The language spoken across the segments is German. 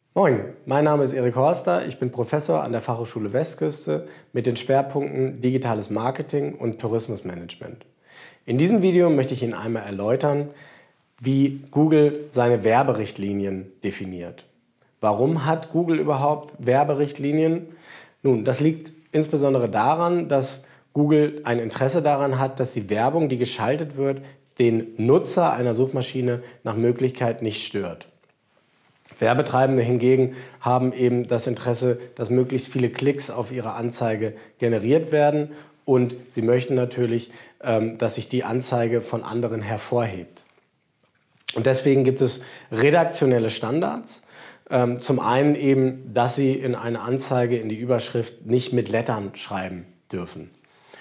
Moin, mein Name ist Erik Horster, ich bin Professor an der Fachhochschule Westküste mit den Schwerpunkten Digitales Marketing und Tourismusmanagement. In diesem Video möchte ich Ihnen einmal erläutern, wie Google seine Werberichtlinien definiert. Warum hat Google überhaupt Werberichtlinien? Nun, das liegt insbesondere daran, dass Google ein Interesse daran hat, dass die Werbung, die geschaltet wird, den Nutzer einer Suchmaschine nach Möglichkeit nicht stört. Werbetreibende hingegen haben eben das Interesse, dass möglichst viele Klicks auf ihre Anzeige generiert werden und sie möchten natürlich, dass sich die Anzeige von anderen hervorhebt. Und deswegen gibt es redaktionelle Standards. Zum einen eben, dass Sie in eine Anzeige in die Überschrift nicht mit Lettern schreiben dürfen.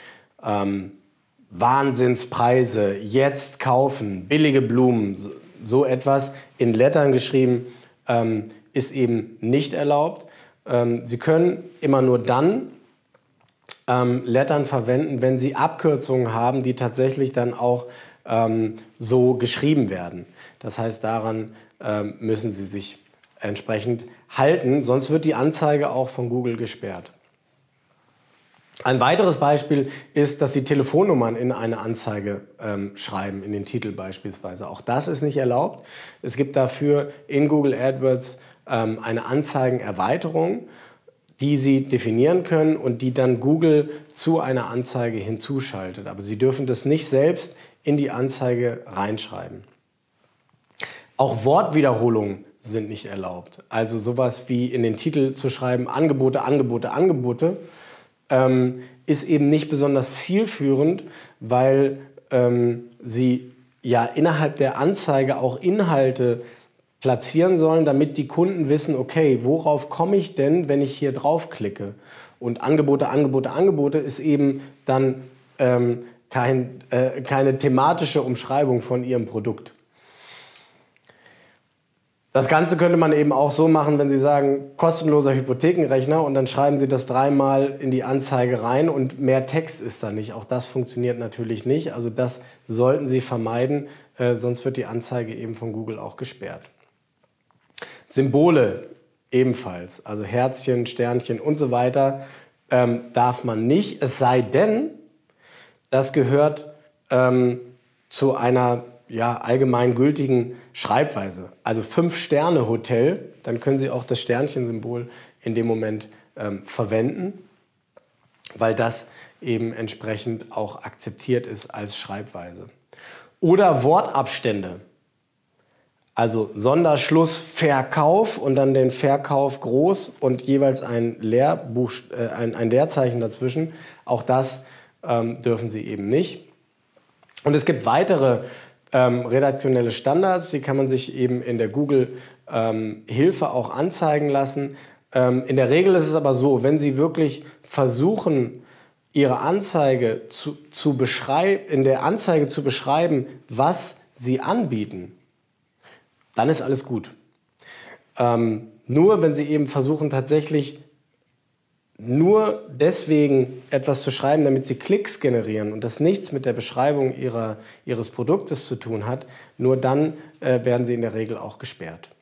Wahnsinnspreise, jetzt kaufen, billige Blumen, so etwas in Lettern geschrieben, ist eben nicht erlaubt. Sie können immer nur dann Lettern verwenden, wenn Sie Abkürzungen haben, die tatsächlich dann auch so geschrieben werden. Das heißt, daran müssen Sie sich entsprechend halten, sonst wird die Anzeige auch von Google gesperrt. Ein weiteres Beispiel ist, dass Sie Telefonnummern in eine Anzeige schreiben, in den Titel beispielsweise. Auch das ist nicht erlaubt. Es gibt dafür in Google AdWords eine Anzeigenerweiterung, die Sie definieren können und die dann Google zu einer Anzeige hinzuschaltet. Aber Sie dürfen das nicht selbst in die Anzeige reinschreiben. Auch Wortwiederholungen sind nicht erlaubt. Also sowas wie in den Titel zu schreiben, Angebote, Angebote, Angebote, ist eben nicht besonders zielführend, weil Sie ja innerhalb der Anzeige auch Inhalte platzieren sollen, damit die Kunden wissen, okay, worauf komme ich denn, wenn ich hier draufklicke? Und Angebote, Angebote, Angebote ist eben dann keine thematische Umschreibung von Ihrem Produkt. Das Ganze könnte man eben auch so machen, wenn Sie sagen, kostenloser Hypothekenrechner und dann schreiben Sie das dreimal in die Anzeige rein und mehr Text ist da nicht. Auch das funktioniert natürlich nicht. Also das sollten Sie vermeiden, sonst wird die Anzeige eben von Google auch gesperrt. Symbole ebenfalls, also Herzchen, Sternchen und so weiter, darf man nicht. Es sei denn, das gehört zu einer allgemein gültigen Schreibweise. Also 5-Sterne-Hotel, dann können Sie auch das Sternchensymbol in dem Moment verwenden, weil das eben entsprechend auch akzeptiert ist als Schreibweise. Oder Wortabstände, also Sonderschluss Verkauf und dann den Verkauf groß und jeweils ein Leerzeichen dazwischen. Auch das dürfen Sie eben nicht. Und es gibt weitere redaktionelle Standards, die kann man sich eben in der Google-Hilfe auch anzeigen lassen. In der Regel ist es aber so, wenn Sie wirklich versuchen, Ihre Anzeige in der Anzeige zu beschreiben, was Sie anbieten, dann ist alles gut. Nur wenn Sie eben versuchen, tatsächlich nur deswegen etwas zu schreiben, damit Sie Klicks generieren und das nichts mit der Beschreibung Ihres Produktes zu tun hat, nur dann werden Sie in der Regel auch gesperrt.